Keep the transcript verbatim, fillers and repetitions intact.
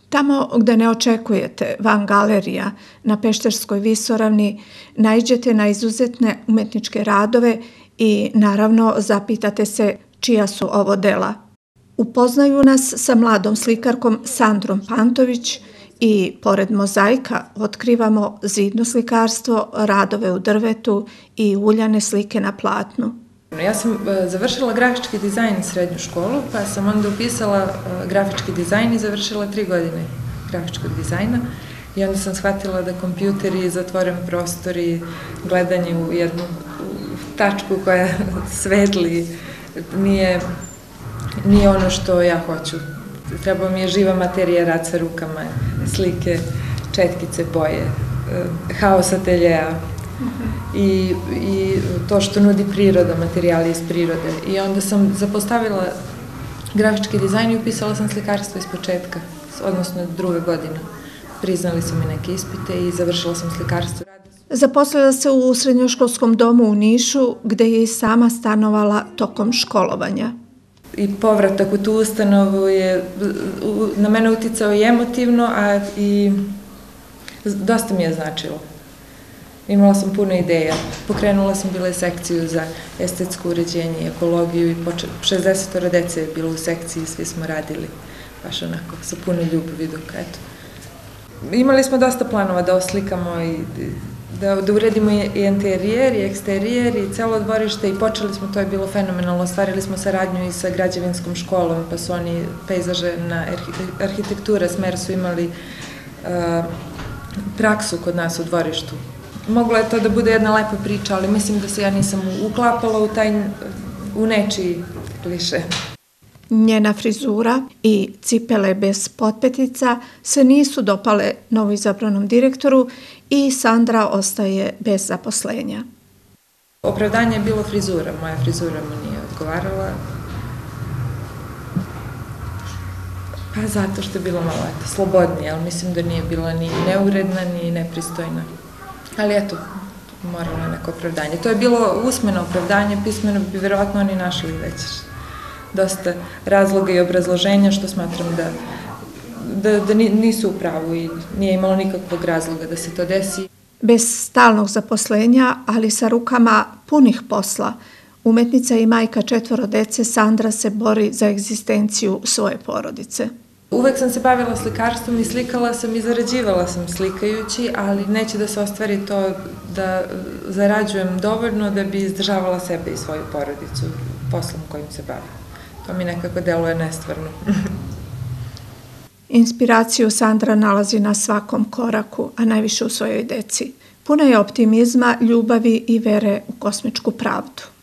Tamo gde ne očekujete, van galerija, na Pešterskoj visoravni, naiđete na izuzetne umetničke radove i naravno zapitate se čija su ovo dela. Upoznaju nas sa mladom slikarkom Sandrom Pantović i pored mozaika otkrivamo zidno slikarstvo, radove u drvetu i uljane slike na platnu. Ja sam završila grafički dizajn srednju školu, pa sam onda upisala grafički dizajn i završila tri godine grafičkog dizajna. I onda sam shvatila da kompjuteri, zatvoren prostor i gledanje u jednu tačku koja svetli nije, nije ono što ja hoću. Treba mi je živa materija, rad sa rukama, slike, četkice, boje, haos ateljeja. I, i to što nudi priroda, materijali iz prirode. I onda sam zapostavila grafički dizajn i upisala sam slikarstvo iz početka, odnosno druga godina. Priznali su mi neke ispite i završila sam slikarstvo. Zaposlila se u srednjoškolskom domu u Nišu, gde je i sama stanovala tokom školovanja. I povratak u tu ustanovu je na mene uticao i emotivno, a i dosta mi je značilo. Imala sam puno ideja. Pokrenula sam bila sekciju za estetsko uređenje i ekologiju i šezdeset dece je bilo u sekciji, svi smo radili baš onako sa puno ljubavi dok eto. Imali smo dosta planova da oslikamo i da, da uredimo i interijer i eksterijer i celo dvorište i počeli smo, to je bilo fenomenalno, ostvarili smo saradnju i sa građevinskom školom, pa su oni pejzaže na arhitektura smer su imali uh, praksu kod nas u dvorištu. Moglo je to da bude jedna lepa priča, ali mislim da se ja nisam uklapala u taj, u nečiji kliše. Njena frizura i cipele bez potpetica se nisu dopale novoizabranom direktoru i Sandra ostaje bez zaposlenja. Opravdanje je bilo frizura, moja frizura mu nije odgovarala. Pa zato što je bila malo eto, slobodnija, ali mislim da nije bila ni neuredna, ni nepristojna. Ali eto, moralo je neko opravdanje. To je bilo usmeno opravdanje, pismeno bi verovatno oni našli već dosta razloga i obrazloženja, što smatram da, da, da nisu u pravu i nije imalo nikakvog razloga da se to desi. Bez stalnog zaposlenja, ali sa rukama punih posla, umetnica i majka četvoro dece Sandra se bori za egzistenciju svoje porodice. Uvek sam se bavila slikarstvom i slikala sam i zarađivala sam slikajući, ali neće da se ostvari to da zarađujem dovoljno da bi izdržavala sebe i svoju porodicu poslom kojim se bavim. To mi nekako deluje nestvarno. Inspiraciju Sandra nalazi na svakom koraku, a najviše u svojoj deci. Puna je optimizma, ljubavi i vere u kosmičku pravdu.